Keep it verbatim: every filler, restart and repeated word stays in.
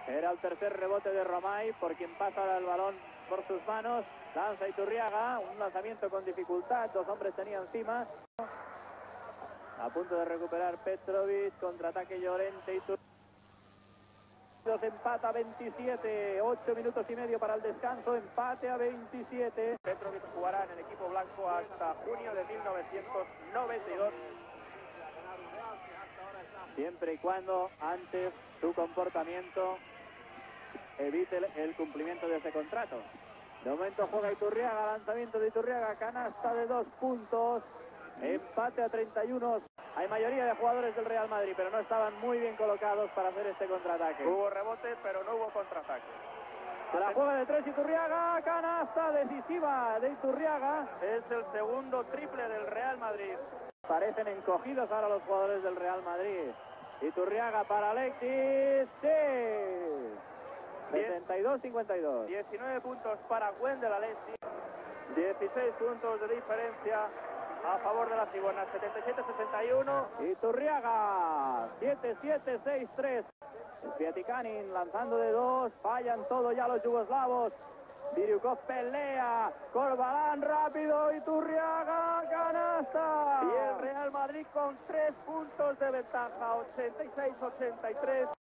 Era el tercer rebote de Romay, por quien pasa el balón por sus manos. Lanza Iturriaga, un lanzamiento con dificultad, dos hombres tenía encima. A punto de recuperar Petrovic, contraataque Llorente. Iturriaga empata a veintisiete, ocho minutos y medio para el descanso, empate a veintisiete. Petrovic jugará en el equipo blanco hasta junio de mil novecientos noventa y dos. Siempre y cuando antes su comportamiento evite el, el cumplimiento de ese contrato. De momento juega Iturriaga, lanzamiento de Iturriaga, canasta de dos puntos, empate a treinta y uno. Hay mayoría de jugadores del Real Madrid, pero no estaban muy bien colocados para hacer este contraataque. Hubo rebote, pero no hubo contraataque. Se la juega de tres Iturriaga, canasta decisiva de Iturriaga. Es el segundo triple del Real Madrid. Parecen encogidos ahora los jugadores del Real Madrid. Iturriaga para Alexis, sí. sesenta y dos cincuenta y dos. diecinueve puntos para Wendell Alexis. dieciséis puntos de diferencia a favor de las cigüeñas. setenta y siete sesenta y uno. Iturriaga, siete siete seis tres. Sviatikanin lanzando de dos. Fallan todo ya los yugoslavos. Biriukov pelea. Corbalán rápido. Iturriaga, canasta. Y el Real Madrid con tres puntos de ventaja. ochenta y seis ochenta y tres.